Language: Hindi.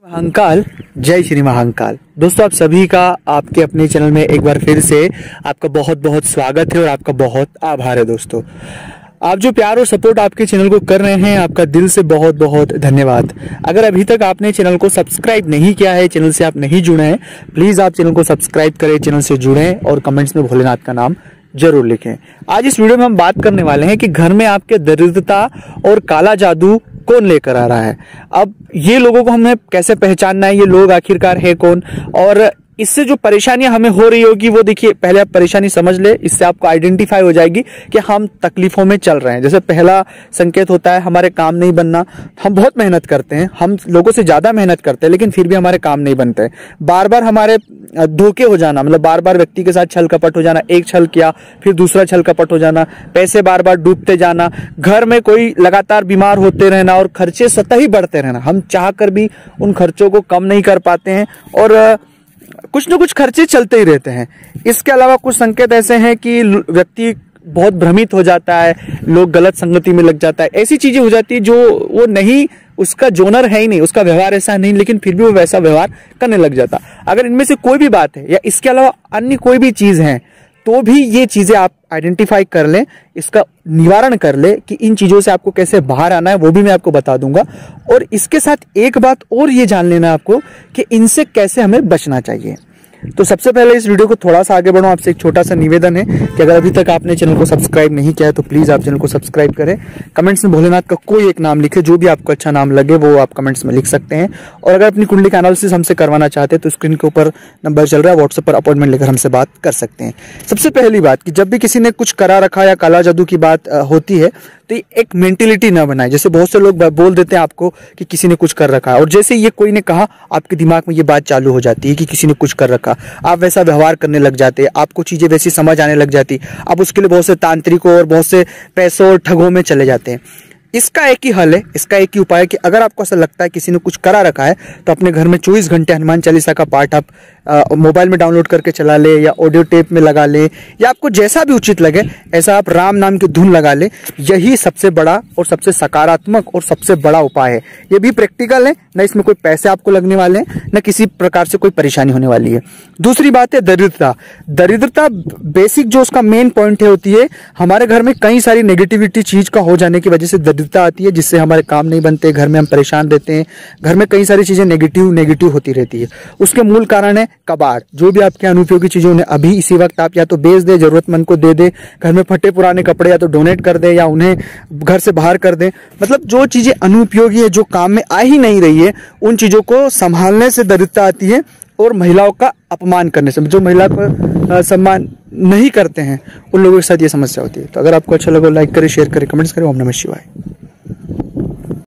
महाकाल, जय श्री महाकाल। दोस्तों, आप सभी का आपके अपने चैनल में एक बार फिर से आपका बहुत बहुत स्वागत है और आपका बहुत आभार है। दोस्तों, आप जो प्यार और सपोर्ट आपके चैनल को कर रहे हैं, आपका दिल से बहुत बहुत धन्यवाद। अगर अभी तक आपने चैनल को सब्सक्राइब नहीं किया है, चैनल से आप नहीं जुड़े हैं, प्लीज आप चैनल को सब्सक्राइब करें, चैनल से जुड़ें और कमेंट्स में भोलेनाथ का नाम जरूर लिखें। आज इस वीडियो में हम बात करने वाले हैं कि घर में आपके दरिद्रता और काला जादू कौन लेकर आ रहा है। अब ये लोगों को हमें कैसे पहचानना है, ये लोग आखिरकार है कौन, और इससे जो परेशानियां हमें हो रही होगी वो देखिए, पहले आप परेशानी समझ ले, इससे आपको आइडेंटिफाई हो जाएगी कि हम तकलीफों में चल रहे हैं। जैसे पहला संकेत होता है हमारे काम नहीं बनना। हम बहुत मेहनत करते हैं, हम लोगों से ज्यादा मेहनत करते हैं, लेकिन फिर भी हमारे काम नहीं बनते। बार बार हमारे धोखे हो जाना, मतलब बार बार व्यक्ति के साथ छल कपट हो जाना, एक छल किया फिर दूसरा छल कपट हो जाना, पैसे बार बार डूबते जाना, घर में कोई लगातार बीमार होते रहना और खर्चे सतही बढ़ते रहना। हम चाहकर भी उन खर्चों को कम नहीं कर पाते हैं और कुछ न कुछ खर्चे चलते ही रहते हैं। इसके अलावा कुछ संकेत ऐसे हैं कि व्यक्ति बहुत भ्रमित हो जाता है, लोग गलत संगति में लग जाता है, ऐसी चीजें हो जाती है जो वो नहीं, उसका जोनर है ही नहीं, उसका व्यवहार ऐसा नहीं, लेकिन फिर भी वो वैसा व्यवहार करने लग जाता। अगर इनमें से कोई भी बात है या इसके अलावा अन्य कोई भी चीज है, तो भी ये चीजें आप आइडेंटिफाई कर लें, इसका निवारण कर ले कि इन चीजों से आपको कैसे बाहर आना है, वो भी मैं आपको बता दूंगा। और इसके साथ एक बात और ये जान लेना आपको कि इनसे कैसे हमें बचना चाहिए। तो सबसे पहले इस वीडियो को थोड़ा सा आगे बढ़ो, आपसे एक छोटा सा निवेदन है कि अगर अभी तक आपने चैनल को सब्सक्राइब नहीं किया है तो प्लीज आप चैनल को सब्सक्राइब करें। कमेंट्स में भोलेनाथ का कोई एक नाम लिखे, जो भी आपको अच्छा नाम लगे वो आप कमेंट्स में लिख सकते हैं। और अगर अपनी कुंडली का एनालिसिस हमसे करवाना चाहते हैं तो स्क्रीन के ऊपर नंबर चल रहा है, व्हाट्सएप पर अपॉइंटमेंट लेकर हमसे बात कर सकते हैं। सबसे पहली बात कि जब भी किसी ने कुछ करा रखा या काला जादू की बात होती है तो एक मेंटेलिटी ना बनाए। जैसे बहुत से लोग बोल देते हैं आपको कि किसी ने कुछ कर रखा है, और जैसे ये कोई ने कहा आपके दिमाग में ये बात चालू हो जाती है कि किसी ने कुछ कर रखा, आप वैसा व्यवहार करने लग जाते हैं, आपको चीजें वैसी समझ आने लग जाती, आप उसके लिए बहुत से तांत्रिकों और बहुत से पैसों और ठगों में चले जाते हैं। इसका एक ही हल है, इसका एक ही उपाय है कि अगर आपको ऐसा लगता है किसी ने कुछ करा रखा है तो अपने घर में 24 घंटे हनुमान चालीसा का पाठ आप मोबाइल में डाउनलोड करके चला ले या ऑडियो टेप में लगा ले, या आपको जैसा भी उचित लगे ऐसा आप राम नाम की धुन लगा ले। यही सबसे बड़ा और सबसे सकारात्मक और सबसे बड़ा उपाय है। ये भी प्रैक्टिकल है, न इसमें कोई पैसे आपको लगने वाले हैं, न किसी प्रकार से कोई परेशानी होने वाली है। दूसरी बात है दरिद्रता। दरिद्रता बेसिक जो उसका मेन पॉइंट है होती है, हमारे घर में कई सारी नेगेटिविटी चीज का हो जाने की वजह से दरिद्रता आती है, जिससे हमारे काम नहीं बनते, घर में हम परेशान रहते हैं, घर में कई सारी चीजें नेगेटिव होती रहती है। उसके मूल कारण है कबाड़। जो भी आपके अनुपयोगी चीजें उन्हें अभी इसी वक्त आप या तो बेच दे, जरूरतमंद को दे दे, घर में फटे पुराने कपड़े या तो डोनेट कर दे या उन्हें घर से बाहर कर दे। मतलब जो चीजें अनुपयोगी है, जो काम में आ ही नहीं रही है, उन चीजों को संभालने से दरिद्रता आती है। और महिलाओं का अपमान करने से, जो महिला को सम्मान नहीं करते हैं उन लोगों के साथ ये समस्या होती है। तो अगर आपको अच्छा लगे लाइक करें, शेयर करें, कमेंट्स करें। ओम नमः शिवाय।